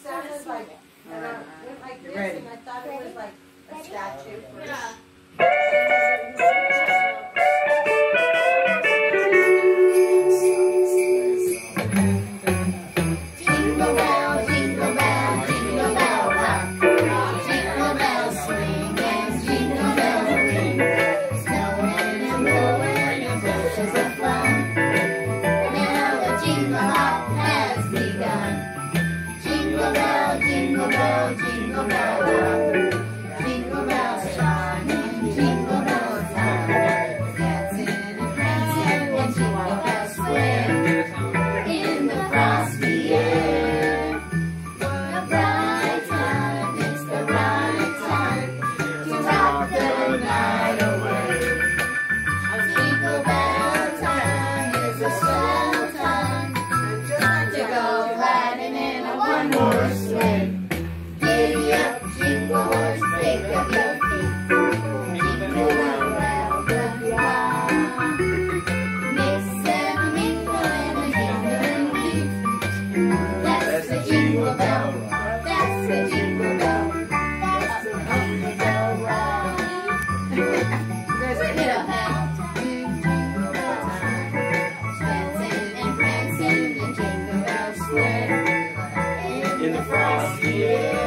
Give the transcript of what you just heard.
sounded like, and I went like this, and I thought it was like a statue. Yeah. Jingle bell, jingle bell, jingle bell rock. Jingle bells swing and jingle bells ring. Snowing and blowing and bushes of fun. Now the jingle hop has begun. Jingle bell, jingle bell, jingle bell rock. Jingle bells chime and jingle bells time. Dancing and prancing and jingle bells swing in the frosty air. The bright time, it's the right time to rock the night away. Jingle bell time is a swell time to go riding in a one-horse sleigh. Giddy up, jingle horse, pick up your feet. Jingle around the clock. Mix and a mingle and a jingling beat. That's the jingle bell. That's the jingle bell. That's the jingle bell ride. There's a little help. Jingle bell time. Dancing and prancing and jingle bells swing in the frosty air.